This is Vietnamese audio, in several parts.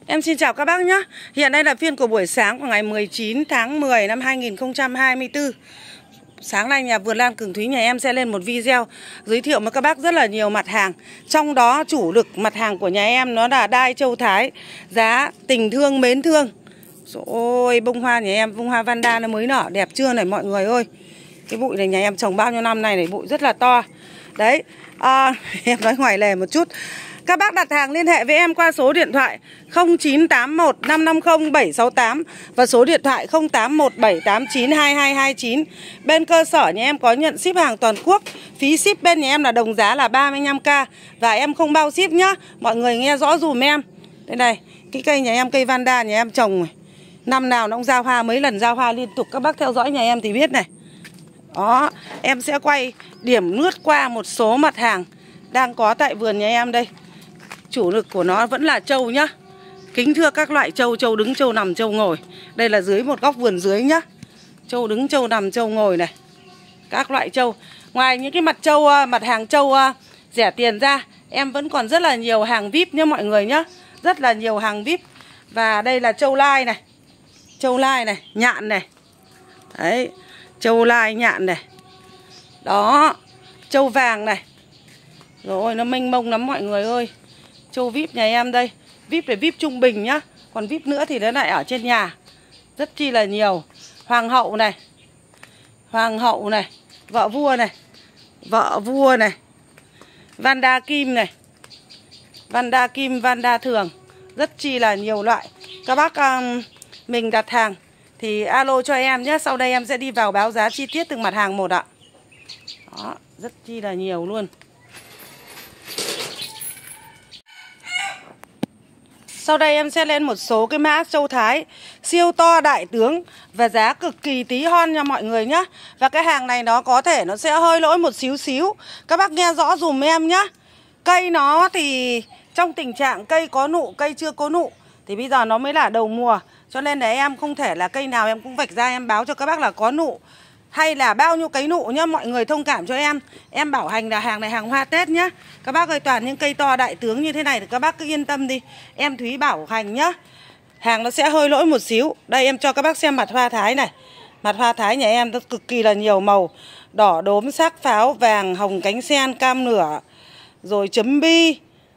Em xin chào các bác nhé. Hiện nay là phiên của buổi sáng của ngày 19 tháng 10 năm 2024. Sáng nay nhà vườn Lan Cường Thúy nhà em sẽ lên một video giới thiệu với các bác rất là nhiều mặt hàng. Trong đó chủ lực mặt hàng của nhà em nó là đai châu Thái, giá tình thương mến thương. Ôi, bông hoa nhà em, bông hoa Vanda nó mới nở đẹp chưa này mọi người ơi. Cái bụi này nhà em trồng bao nhiêu năm nay này, bụi rất là to. Đấy, em nói ngoài lề một chút. Các bác đặt hàng liên hệ với em qua số điện thoại 0981 550 768 và số điện thoại 081 789 2229. Bên cơ sở nhà em có nhận ship hàng toàn quốc. Phí ship bên nhà em là đồng giá là 35k và em không bao ship nhá. Mọi người nghe rõ dùm em. Đây này, cái cây nhà em, cây Vanda nhà em trồng này. Năm nào nó cũng ra hoa, mấy lần ra hoa liên tục. Các bác theo dõi nhà em thì biết này. Đó, em sẽ quay điểm lướt qua một số mặt hàng đang có tại vườn nhà em đây. Chủ lực của nó vẫn là trâu nhá. Kính thưa các loại trâu, trâu đứng, trâu nằm, trâu ngồi. Đây là dưới một góc vườn dưới nhá. Trâu đứng, trâu nằm, trâu ngồi này. Các loại trâu. Ngoài những cái mặt hàng trâu rẻ tiền ra, em vẫn còn rất là nhiều hàng VIP nhá mọi người nhá. Rất là nhiều hàng VIP. Và đây là trâu lai này. Trâu lai này, nhạn này. Đấy, trâu lai nhạn này. Đó, trâu vàng này. Rồi nó mênh mông lắm mọi người ơi. Trâu VIP nhà em đây. VIP là VIP trung bình nhá. Còn VIP nữa thì nó lại ở trên nhà. Rất chi là nhiều. Hoàng hậu này. Hoàng hậu này. Vợ vua này. Vợ vua này. Vanda kim này. Vanda kim, Vanda thường. Rất chi là nhiều loại. Các bác mình đặt hàng thì alo cho em nhé. Sau đây em sẽ đi vào báo giá chi tiết từng mặt hàng một ạ. Đó, rất chi là nhiều luôn. Sau đây em sẽ lên một số cái mã châu Thái siêu to đại tướng và giá cực kỳ tí hon nha mọi người nhá. Và cái hàng này nó có thể nó sẽ hơi lỗi một xíu xíu. Các bác nghe rõ dùm em nhá. Cây nó thì trong tình trạng cây có nụ, cây chưa có nụ thì bây giờ nó mới là đầu mùa. Cho nên là em không thể là cây nào em cũng vạch ra em báo cho các bác là có nụ hay là bao nhiêu cái nụ nhá. Mọi người thông cảm cho em. Em bảo hành là hàng này hàng hoa Tết nhá. Các bác ơi, toàn những cây to đại tướng như thế này thì các bác cứ yên tâm đi. Em Thúy bảo hành nhá. Hàng nó sẽ hơi lỗi một xíu. Đây em cho các bác xem mặt hoa Thái này. Mặt hoa Thái nhà em nó cực kỳ là nhiều màu. Đỏ đốm, sắc pháo, vàng, hồng cánh sen, cam nửa. Rồi chấm bi.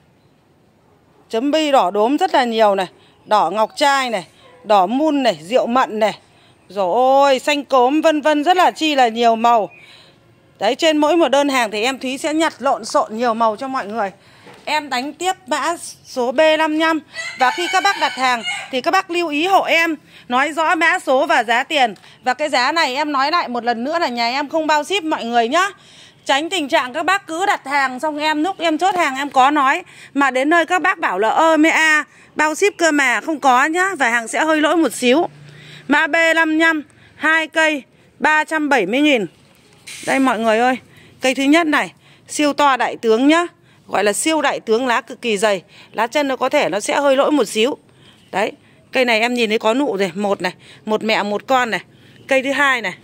Chấm bi đỏ đốm rất là nhiều này. Đỏ ngọc trai này. Đỏ mun này, rượu mận này. Rồi ôi, xanh cốm vân vân, rất là chi là nhiều màu. Đấy, trên mỗi một đơn hàng thì em Thúy sẽ nhặt lộn xộn nhiều màu cho mọi người. Em đánh tiếp mã số B55. Và khi các bác đặt hàng thì các bác lưu ý hộ em nói rõ mã số và giá tiền. Và cái giá này em nói lại một lần nữa là nhà em không bao ship mọi người nhá. Tránh tình trạng các bác cứ đặt hàng xong lúc em chốt hàng em có nói mà đến nơi các bác bảo là mẹ bao ship cơ mà, không có nhá. Và hàng sẽ hơi lỗi một xíu. Mã B55 2 cây 370.000. Đây mọi người ơi, cây thứ nhất này siêu to đại tướng nhá. Gọi là siêu đại tướng, lá cực kỳ dày. Lá chân nó có thể nó sẽ hơi lỗi một xíu. Đấy, cây này em nhìn thấy có nụ rồi. Một này, một mẹ một con này. Cây thứ hai này.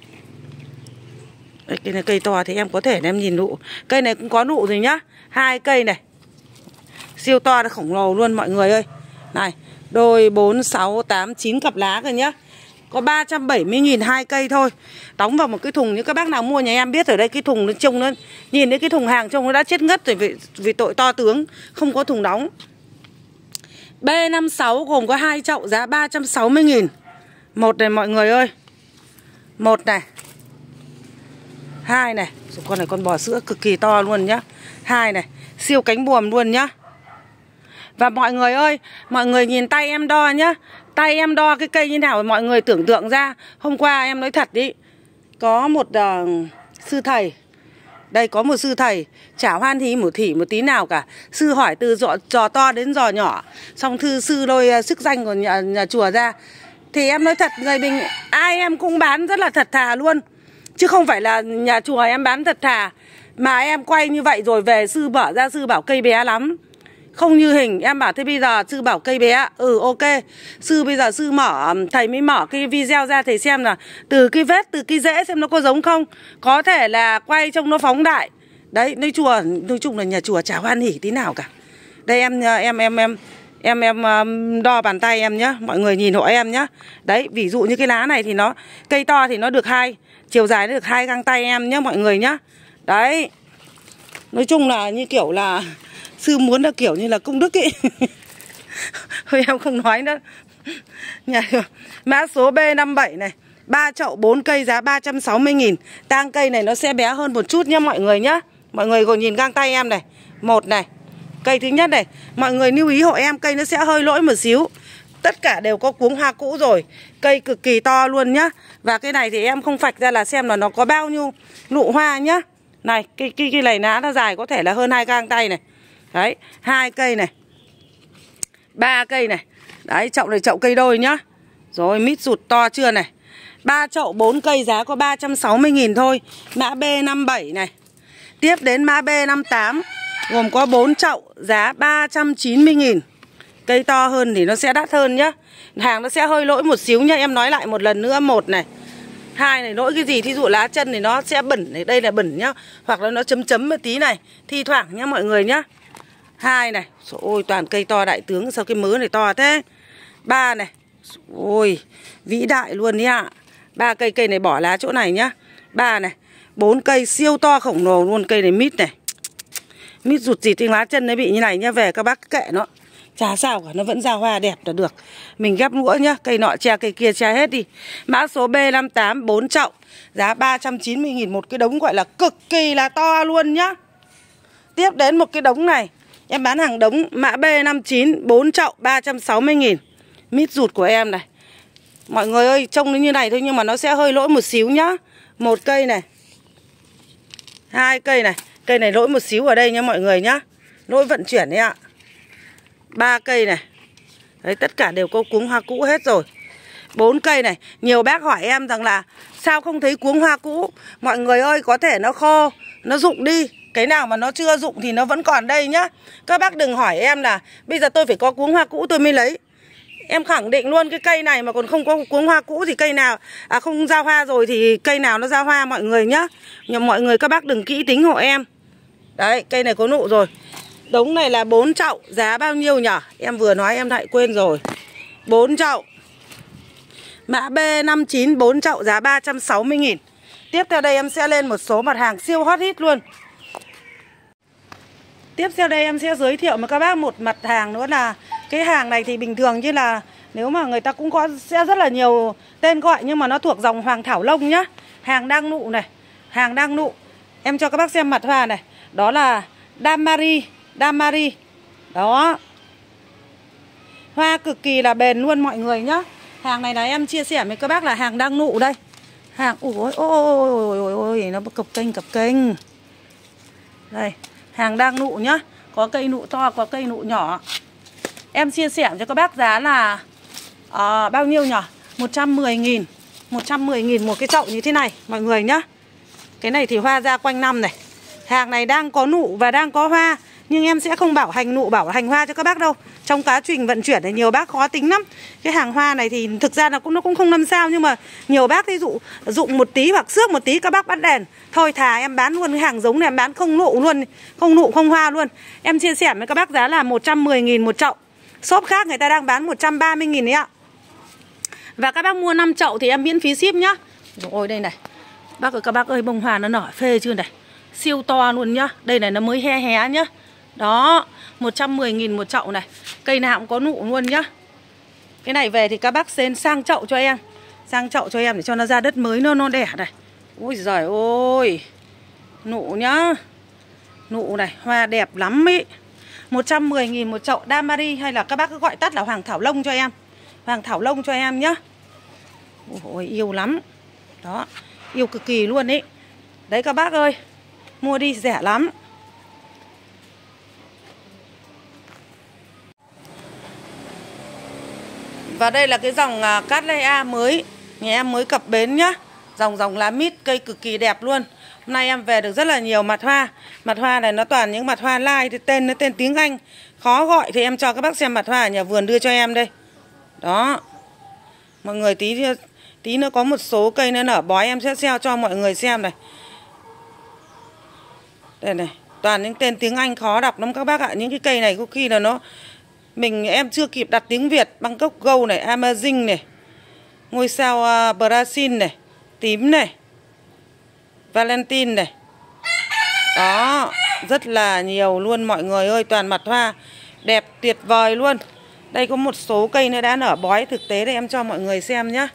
Đây, cây này cây to thì em có thể em nhìn nụ. Cây này cũng có nụ rồi nhá. 2 cây này. Siêu to là khổng lồ luôn mọi người ơi. Này, đôi 4, 6, 8, 9 cặp lá rồi nhá. Có 370.000 2 cây thôi. Đóng vào một cái thùng, như các bác nào mua nhà em biết ở đây, cái thùng nó trông nó, nhìn thấy cái thùng hàng trông nó đã chết ngất rồi vì tội to tướng, không có thùng đóng. B56 gồm có 2 chậu giá 360.000. Một này mọi người ơi. Một này. 2 này. Con này con bò sữa cực kỳ to luôn nhá. 2 này, siêu cánh buồm luôn nhá. Và mọi người ơi, mọi người nhìn tay em đo nhá. Tay em đo cái cây như nào mọi người tưởng tượng ra. Hôm qua em nói thật đi, có một sư thầy. Đây có một sư thầy chả hoan hí một thỉ một tí nào cả. Sư hỏi từ giò to đến giò nhỏ. Xong sư lôi sức danh của nhà chùa ra. Thì em nói thật, người mình ai em cũng bán rất là thật thà luôn. Chứ không phải là nhà chùa em bán thật thà. Mà em quay như vậy rồi về sư mở ra, sư bảo cây bé lắm, không như hình. Em bảo thế bây giờ sư bảo cây bé. Ok. Sư bây giờ sư mở, thầy mới mở cái video ra thầy xem là từ cái vết, từ cái rễ xem nó có giống không. Có thể là quay trông nó phóng đại. Đấy, nói chung là nhà chùa chả hoan hỉ tí nào cả. Đây em Em đo bàn tay em nhá. Mọi người nhìn hộ em nhá. Đấy, ví dụ như cái lá này thì nó cây to thì nó được chiều dài nó được 2 găng tay em nhá mọi người nhá. Đấy. Nói chung là như kiểu là sư muốn là kiểu như là công đức ý. Thôi em không nói nữa. Mã số B57 này, 3 chậu 4 cây giá 360.000. Tang cây này nó sẽ bé hơn một chút nhá mọi người nhá. Mọi người còn nhìn găng tay em này. Một này. Cây thứ nhất này, mọi người lưu ý hộ em, cây nó sẽ hơi lỗi một xíu. Tất cả đều có cuống hoa cũ rồi. Cây cực kỳ to luôn nhá. Và cái này thì em không phạch ra là xem là nó có bao nhiêu nụ hoa nhá. Này, cái này lá nó dài có thể là hơn 2 găng tay này. Đấy, 2 cây này, 3 cây này. Đấy, chậu này chậu cây đôi nhá. Rồi, mít rụt to chưa này. 3 chậu 4 cây giá có 360.000 thôi. Mã B57 này. Tiếp đến mã B58, gồm có 4 chậu giá 390.000. Cây to hơn thì nó sẽ đắt hơn nhá. Hàng nó sẽ hơi lỗi một xíu nhá. Em nói lại một lần nữa. 1 này, 2 này, lỗi cái gì, thí dụ lá chân thì nó sẽ bẩn này, đây là bẩn nhá. Hoặc là nó chấm chấm một tí này, thi thoảng nhá mọi người nhá. 2 này, ôi toàn cây to đại tướng, sao cái mớ này to thế. 3 này, ôi vĩ đại luôn nhá ạ. 3 cây này bỏ lá chỗ này nhá. 3 này, 4 cây siêu to khổng lồ luôn. Cây này mít này, mít rụt rịt, lá chân nó bị như này nhá. Về các bác kệ nó, chả sao cả, nó vẫn ra hoa đẹp là được. Mình ghép lũa nhá, cây nọ che cây kia che hết đi. Mã số B58, 4 chậu giá 390.000. Một cái đống gọi là cực kỳ là to luôn nhá. Tiếp đến một cái đống này, em bán hàng đống. Mã B59, 4 chậu 360.000. Mít rụt của em này. Mọi người ơi, trông nó như này thôi nhưng mà nó sẽ hơi lỗi một xíu nhá. 1 cây này, 2 cây này. Cây này lỗi một xíu ở đây nhá mọi người nhá. Lỗi vận chuyển đấy ạ. 3 cây này. Đấy, tất cả đều có cuống hoa cũ hết rồi. 4 cây này. Nhiều bác hỏi em rằng là sao không thấy cuống hoa cũ. Mọi người ơi, có thể nó khô, nó rụng đi. Cái nào mà nó chưa rụng thì nó vẫn còn đây nhá. Các bác đừng hỏi em là bây giờ tôi phải có cuống hoa cũ tôi mới lấy. Em khẳng định luôn, cái cây này mà còn không có cuống hoa cũ thì cây nào không ra hoa rồi thì cây nào nó ra hoa mọi người nhá. Nhưng mọi người các bác đừng kỹ tính hộ em. Đấy, cây này có nụ rồi. Đống này là 4 chậu, giá bao nhiêu nhỉ? Em vừa nói em lại quên rồi. 4 chậu. Mã B59, 4 chậu giá 360.000. Tiếp theo đây em sẽ lên một số mặt hàng siêu hot hit luôn. Tiếp theo đây em sẽ giới thiệu với các bác một mặt hàng nữa là cái hàng này thì bình thường như là nếu mà người ta cũng có sẽ rất là nhiều tên gọi nhưng mà nó thuộc dòng Hoàng Thảo Lông nhá. Hàng đang nụ này, hàng đang nụ. Em cho các bác xem mặt hoa này. Đó là Damari. Đó. Hoa cực kỳ là bền luôn mọi người nhá. Hàng này là em chia sẻ với các bác là hàng đang nụ đây. Hàng ôi nó cập kênh. Đây, hàng đang nụ nhá. Có cây nụ to, có cây nụ nhỏ. Em chia sẻ cho các bác giá là bao nhiêu nhỉ? 110.000. 110.000 một cái chậu như thế này mọi người nhá. Cái này thì hoa ra quanh năm này. Hàng này đang có nụ và đang có hoa. Nhưng em sẽ không bảo hành nụ, bảo hành hoa cho các bác đâu. Trong quá trình vận chuyển thì nhiều bác khó tính lắm. Cái hàng hoa này thì thực ra là nó cũng không năm sao. Nhưng mà nhiều bác ví dụ dụng một tí hoặc xước một tí các bác bắt đèn. Thôi thà em bán luôn cái hàng giống này, em bán không nụ luôn. Không nụ không hoa luôn. Em chia sẻ với các bác giá là 110.000 một chậu. Shop khác người ta đang bán 130.000 đấy ạ. Và các bác mua 5 chậu thì em miễn phí ship nhá. Rồi đây này. Bác ơi, các bác ơi, bông hoa nó nở phê chưa này. Siêu to luôn nhá. Đây này nó mới hé nhá. Đó, 110.000 một chậu này. Cây nào cũng có nụ luôn nhá. Cái này về thì các bác xem sang chậu cho em. Sang chậu cho em để cho nó ra đất mới nó đẻ này. Ôi giời ơi. Nụ nhá. Nụ này, hoa đẹp lắm ý. 110.000 một chậu Damari hay là các bác cứ gọi tắt là Hoàng Thảo Lông cho em. Hoàng Thảo Lông cho em nhá. Ôi yêu lắm. Đó, yêu cực kỳ luôn ý. Đấy các bác ơi, mua đi rẻ lắm. Và đây là cái dòng Cattleya mới, nhà em mới cập bến nhá. Dòng lá mít, cây cực kỳ đẹp luôn. Hôm nay em về được rất là nhiều mặt hoa. Mặt hoa này nó toàn những mặt hoa lai, tên tiếng Anh khó gọi thì em cho các bác xem mặt hoa ở nhà vườn đưa cho em đây. Đó. Mọi người tí nữa có một số cây nữa nở bói em sẽ sell cho mọi người xem này. Đây này, toàn những tên tiếng Anh khó đọc lắm các bác ạ. Những cái cây này có khi là nó Em chưa kịp đặt tiếng Việt. Bangkok Gold này, Amazing này, ngôi sao Brazil này, tím này, Valentine này. Đó, rất là nhiều luôn mọi người ơi. Toàn mặt hoa đẹp tuyệt vời luôn. Đây có một số cây nó đã nở bói thực tế để em cho mọi người xem nhá.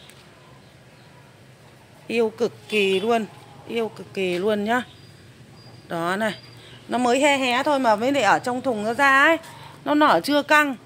Yêu cực kỳ luôn. Yêu cực kỳ luôn nhá. Đó này. Nó mới hé hé thôi mà mới để ở trong thùng nó ra ấy. Nó nở chưa căng.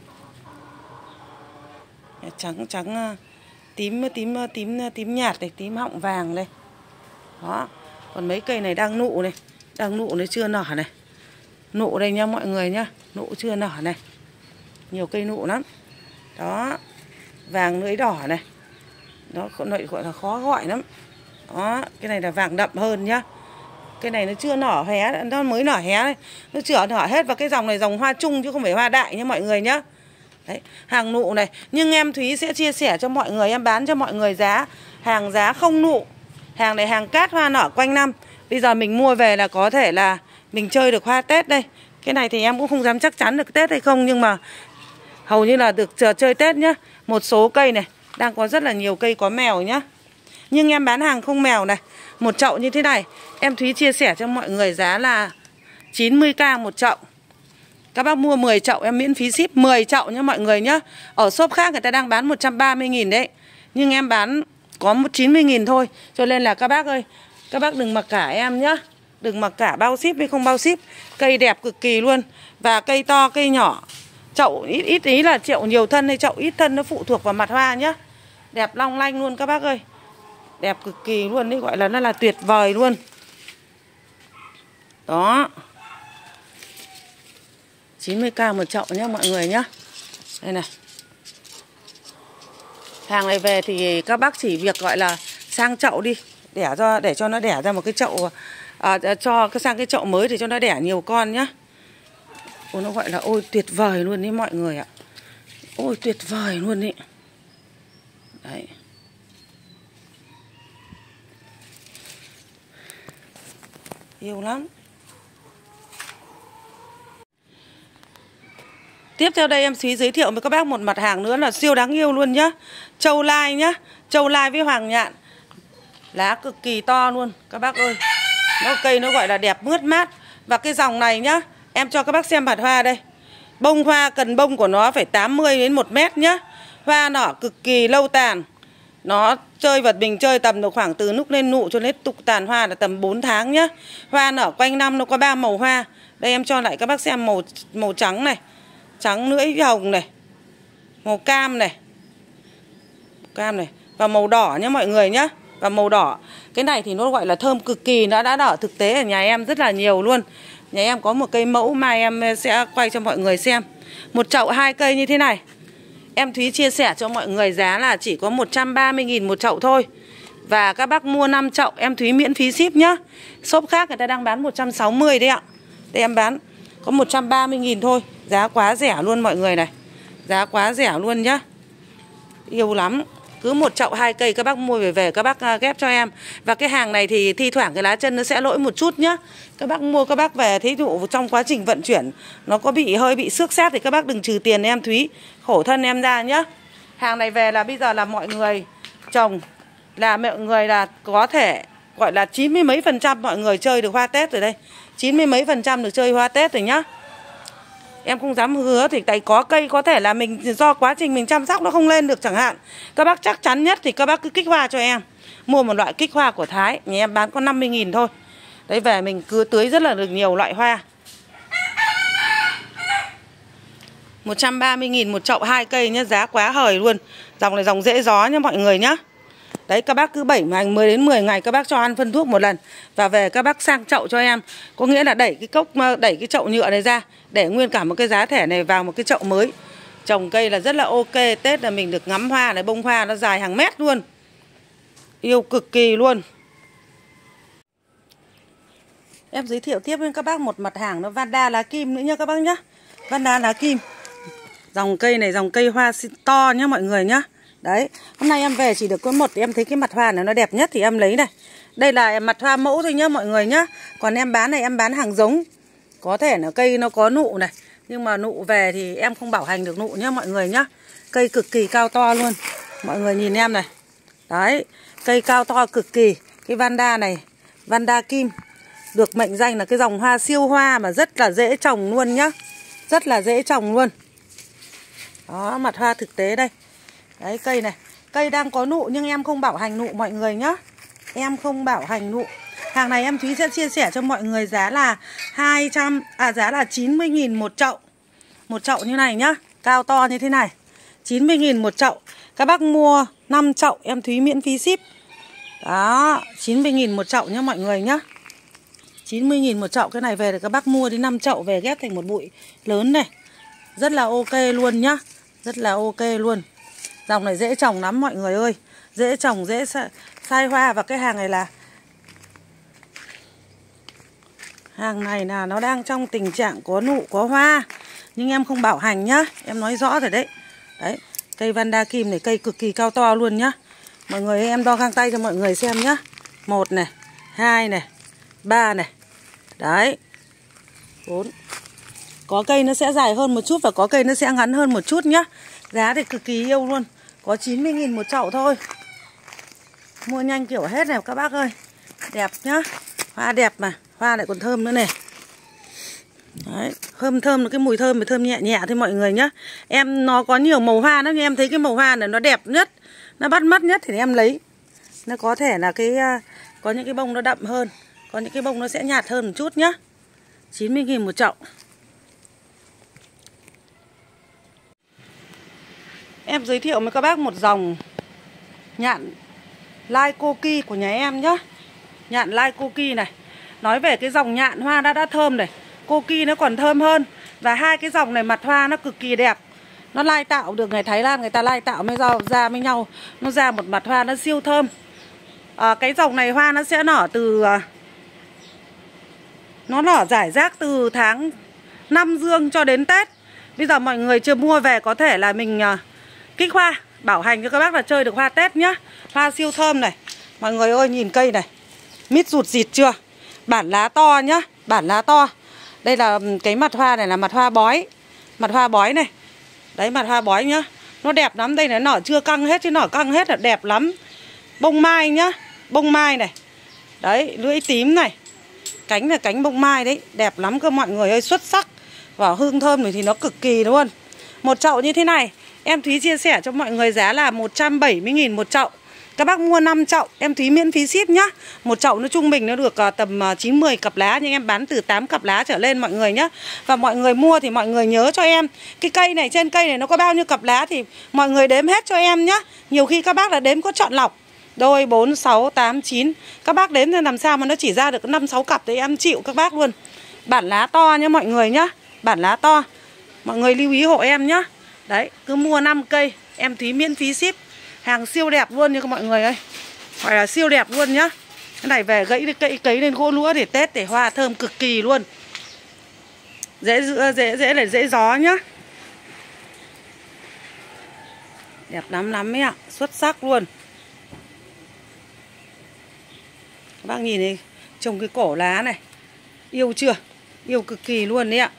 Trắng trắng tím nhạt này, tím họng vàng đây. Đó. Còn mấy cây này đang nụ này. Đang nụ nó chưa nở này. Nụ đây nha mọi người nhá. Nụ chưa nở này. Nhiều cây nụ lắm. Đó. Vàng lưỡi đỏ này. Đó, gọi là khó gọi lắm. Đó, cái này là vàng đậm hơn nhá. Cái này nó chưa nở hé, nó mới nở hé này. Nó chưa nở hết. Và cái dòng này dòng hoa chung chứ không phải hoa đại nha mọi người nhá. Đấy, hàng nụ này. Nhưng em Thúy sẽ chia sẻ cho mọi người, em bán cho mọi người hàng giá không nụ. Hàng này hàng cát hoa nở quanh năm. Bây giờ mình mua về là có thể là mình chơi được hoa Tết đây. Cái này thì em cũng không dám chắc chắn được Tết hay không, nhưng mà hầu như là được chơi Tết nhá. Một số cây này đang có rất là nhiều cây có mèo nhá. Nhưng em bán hàng không mèo này. Một chậu như thế này em Thúy chia sẻ cho mọi người giá là 90k một chậu. Các bác mua 10 chậu em miễn phí ship 10 chậu nhá mọi người nhá. Ở shop khác người ta đang bán 130.000 đấy. Nhưng em bán có 90.000 thôi. Cho nên là các bác ơi, các bác đừng mặc cả em nhá. Đừng mặc cả bao ship hay không bao ship. Cây đẹp cực kỳ luôn. Và cây to cây nhỏ. Chậu ít ý là chậu nhiều thân hay chậu ít thân nó phụ thuộc vào mặt hoa nhá. Đẹp long lanh luôn các bác ơi. Đẹp cực kỳ luôn đấy, gọi là nó là tuyệt vời luôn. Đó. 90k một chậu nhá mọi người nhá. Đây này. Hàng này về thì các bác chỉ việc gọi là sang chậu đi, để cho nó đẻ ra một cái chậu, sang cái chậu mới thì cho nó đẻ nhiều con nhá. Ôi, nó gọi là ôi tuyệt vời luôn đấy mọi người ạ. Ôi tuyệt vời luôn đấy. Đấy. Yêu lắm. Tiếp theo đây em Thúy giới thiệu với các bác một mặt hàng nữa là siêu đáng yêu luôn nhá. Châu lai nhá. Châu lai với hoàng nhạn. Lá cực kỳ to luôn các bác ơi. Cây nó gọi là đẹp mướt mát. Và cái dòng này nhá, em cho các bác xem mặt hoa đây. Bông hoa cần bông của nó phải 80 đến 1 mét nhá. Hoa nở cực kỳ lâu tàn. Nó chơi vật mình chơi tầm được khoảng từ lúc lên nụ cho đến tục tàn hoa là tầm 4 tháng nhá. Hoa nở quanh năm, nó có 3 màu hoa. Đây em cho lại các bác xem màu trắng này, trắng lưỡi hồng này, màu cam này, và màu đỏ nhá mọi người nhá. Và màu đỏ. Cái này thì nó gọi là thơm cực kỳ. Nó đã nở thực tế ở nhà em rất là nhiều luôn. Nhà em có một cây mẫu mà em sẽ quay cho mọi người xem. Một chậu 2 cây như thế này em Thúy chia sẻ cho mọi người giá là chỉ có 130.000 một chậu thôi. Và các bác mua 5 chậu em Thúy miễn phí ship nhá. Shop khác người ta đang bán 160 đấy ạ. Đây em bán có 130.000 thôi. Giá quá rẻ luôn mọi người này. Giá quá rẻ luôn nhá. Yêu lắm. Cứ một chậu 2 cây các bác mua về các bác ghép cho em. Và cái hàng này thì thi thoảng cái lá chân nó sẽ lỗi một chút nhá. Các bác mua các bác về, thí dụ trong quá trình vận chuyển nó có hơi bị xước xác thì các bác đừng trừ tiền em Thúy, khổ thân em ra nhá. Hàng này về là bây giờ là mọi người trồng, là mọi người là có thể gọi là 90 mấy % mọi người chơi được hoa Tết rồi đây. 90 mấy % được chơi hoa Tết rồi nhá. Em không dám hứa thì tại có cây có thể là mình do quá trình mình chăm sóc nó không lên được chẳng hạn. Các bác chắc chắn nhất thì các bác cứ kích hoa cho em. Mua một loại kích hoa của Thái, nhà em bán có 50.000 thôi. Đấy, về mình cứ tưới rất là được nhiều loại hoa. 130.000 một chậu 2 cây nhá, giá quá hời luôn. Dòng này dòng dễ gió nhá mọi người nhá. Đấy, các bác cứ 10 đến 10 ngày các bác cho ăn phân thuốc một lần. Và về các bác sang chậu cho em. Có nghĩa là đẩy cái chậu nhựa này ra, để nguyên cả một cái giá thể này vào một cái chậu mới. Trồng cây là rất là ok. Tết là mình được ngắm hoa này, bông hoa nó dài hàng mét luôn. Yêu cực kỳ luôn. Em giới thiệu tiếp với các bác một mặt hàng nó Vanda lá kim nữa nha các bác nhá. Vanda lá kim. Dòng cây này dòng cây hoa to nhá mọi người nhá. Đấy, hôm nay em về chỉ được có một thì em thấy cái mặt hoa này nó đẹp nhất thì em lấy này. Đây là mặt hoa mẫu thôi nhá mọi người nhá. Còn em bán này em bán hàng giống. Có thể là cây nó có nụ này, Nhưng mà nụ về thì em không bảo hành được nụ nhá mọi người nhá. Cây cực kỳ cao to luôn. Mọi người nhìn em này. Đấy, cây cao to cực kỳ. Cái Vanda này, Vanda Kim, được mệnh danh là cái dòng hoa siêu hoa mà rất là dễ trồng luôn nhá. Rất là dễ trồng luôn. Đó, mặt hoa thực tế đây. Đấy, cây này. Cây đang có nụ nhưng em không bảo hành nụ mọi người nhá. Em không bảo hành nụ. Hàng này em Thúy sẽ chia sẻ cho mọi người giá là giá là 90.000 một chậu. Một chậu như này nhá, cao to như thế này. 90.000 một chậu. Các bác mua 5 chậu em Thúy miễn phí ship. Đó, 90.000 một chậu nhá mọi người nhá. 90.000 một chậu. Cái này về thì các bác mua đến 5 chậu về ghép thành một bụi lớn này. Rất là ok luôn nhá. Rất là ok luôn. Dòng này dễ trồng lắm mọi người ơi. Dễ trồng, dễ sai hoa. Và cái hàng này là nó đang trong tình trạng có nụ có hoa. Nhưng em không bảo hành nhá. Em nói rõ rồi đấy. Đấy, cây Vanda Kim này cây cực kỳ cao to luôn nhá. Mọi người em đo găng tay cho mọi người xem nhá. 1 này, 2 này, 3 này. Đấy, 4. Có cây nó sẽ dài hơn một chút và có cây nó sẽ ngắn hơn một chút nhá. Giá thì cực kỳ yêu luôn. Có 90.000 một chậu thôi. Mua nhanh kiểu hết này các bác ơi. Đẹp nhá. Hoa đẹp mà. Hoa lại còn thơm nữa này. Đấy, thơm cái mùi thơm nhẹ nhẹ thôi mọi người nhá. Nó có nhiều màu hoa lắm nhưng em thấy cái màu hoa này nó đẹp nhất, nó bắt mắt nhất thì em lấy. Nó có thể là có những cái bông nó đậm hơn, có những cái bông nó sẽ nhạt hơn một chút nhá. 90.000 một chậu. Em giới thiệu với các bác một dòng nhạn Lai Koki của nhà em nhá. Nhạn Lai Koki này. Nói về cái dòng nhạn hoa đã thơm này, Koki nó còn thơm hơn. Và hai cái dòng này mặt hoa nó cực kỳ đẹp. Nó lai tạo được người Thái Lan người ta lai tạo mới ra với nhau. Nó ra một mặt hoa nó siêu thơm. Cái dòng này hoa nó sẽ nở nó nở rải rác từ tháng 5 Dương cho đến Tết. Bây giờ mọi người chưa mua về có thể là mình kích hoa, bảo hành cho các bác là chơi được hoa Tết nhá. Hoa siêu thơm này. Mọi người ơi nhìn cây này, mít rụt rịt chưa? Bản lá to nhá, bản lá to. Đây là cái mặt hoa này là mặt hoa bói. Mặt hoa bói này. Đấy, mặt hoa bói nhá. Nó đẹp lắm, đây này nở chưa căng hết chứ nở căng hết là đẹp lắm. Bông mai nhá, bông mai này. Đấy, lưỡi tím này. Cánh là cánh bông mai đấy, đẹp lắm cơ mọi người ơi, xuất sắc. Và hương thơm này thì nó cực kỳ luôn. Một chậu như thế này, em Thúy chia sẻ cho mọi người giá là 170.000 một chậu. Các bác mua 5 chậu, em Thúy miễn phí ship nhá. Một chậu nó trung bình nó được tầm 9-10 cặp lá. Nhưng em bán từ 8 cặp lá trở lên mọi người nhá. Và mọi người mua thì mọi người nhớ cho em cái cây này, trên cây này nó có bao nhiêu cặp lá thì mọi người đếm hết cho em nhá. Nhiều khi các bác là đếm có chọn lọc. Đôi, 4, 6, 8, 9. Các bác đếm thì làm sao mà nó chỉ ra được 5-6 cặp thì em chịu các bác luôn. Bản lá to nhá mọi người nhá. Bản lá to. Mọi người lưu ý hộ em nhá. Đấy, cứ mua 5 cây em Thúy miễn phí ship. Hàng siêu đẹp luôn như các mọi người ơi. Gọi là siêu đẹp luôn nhá. Cái này về gãy cấy lên gỗ lũa để Tết để hoa thơm cực kỳ luôn. Dễ gió nhá. Đẹp lắm ấy ạ. Xuất sắc luôn. Các bác nhìn này, trông cái cổ lá này. Yêu chưa? Yêu cực kỳ luôn đấy ạ.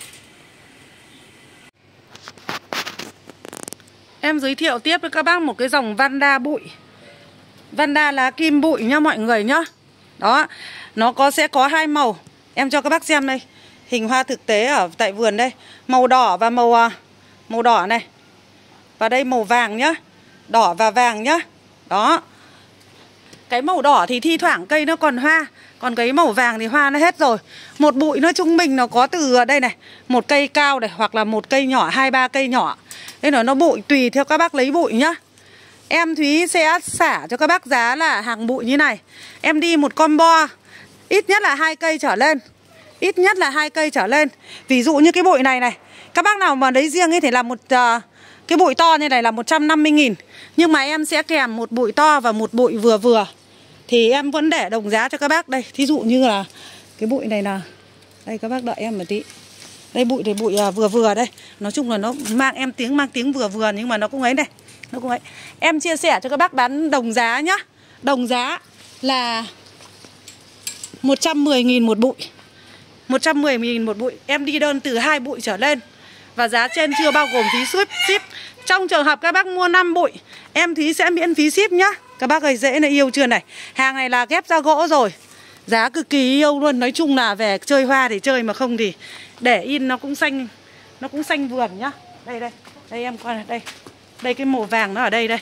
Em giới thiệu tiếp với các bác một cái dòng Vanda bụi. Vanda lá kim bụi nhá mọi người nhá. Đó, nó sẽ có 2 màu. Em cho các bác xem đây. Hình hoa thực tế ở tại vườn đây. Màu đỏ và màu đỏ này. Và đây màu vàng nhá. Đỏ và vàng nhá. Đó. Cái màu đỏ thì thi thoảng cây nó còn hoa. Còn cái màu vàng thì hoa nó hết rồi. Một bụi nó trung bình nó có từ đây này, một cây cao này, hoặc là một cây nhỏ, 2-3 cây nhỏ. Đây nó bụi tùy theo các bác lấy bụi nhá. Em Thúy sẽ xả cho các bác giá là hàng bụi như này. Em đi một combo ít nhất là 2 cây trở lên. Ít nhất là 2 cây trở lên. Ví dụ như cái bụi này này, các bác nào mà lấy riêng ấy thì là cái bụi to như này là 150.000. Nhưng mà em sẽ kèm một bụi to và một bụi vừa vừa. Thì em vẫn để đồng giá cho các bác. Đây, thí dụ như là cái bụi này là, đây các bác đợi em một tí. Đây bụi này bụi vừa vừa đây. Nói chung là nó mang tiếng vừa vừa nhưng mà nó cũng ấy này. Nó cũng ấy. Em chia sẻ cho các bác bán đồng giá nhá. Đồng giá là 110.000 một bụi. 110.000 một bụi. Em đi đơn từ 2 bụi trở lên. Và giá trên chưa bao gồm phí ship. Trong trường hợp các bác mua 5 bụi, em Thúy sẽ miễn phí ship nhá. Các bác ơi, dễ này, yêu chưa này. Hàng này là ghép ra gỗ rồi. Giá cực kỳ yêu luôn. Nói chung là về chơi hoa thì chơi, mà không thì để in nó cũng xanh vườn nhá. Đây đây. Đây em coi này, đây. Đây cái màu vàng nó ở đây đây.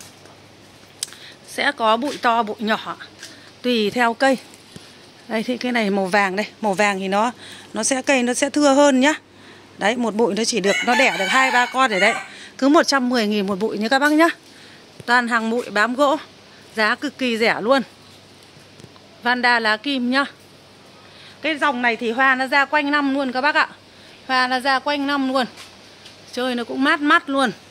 Sẽ có bụi to bụi nhỏ tùy theo cây. Đây thì cái này màu vàng đây. Màu vàng thì nó sẽ cây nó sẽ thưa hơn nhá. Đấy, một bụi nó chỉ được, nó đẻ được 2-3 con để đấy. Cứ 110.000 một bụi như các bác nhá. Toàn hàng bụi bám gỗ. Giá cực kỳ rẻ luôn. Vanda lá kim nhá. Cái dòng này thì hoa nó ra quanh năm luôn các bác ạ. Hoa nó ra quanh năm luôn. Chơi nó cũng mát mắt luôn.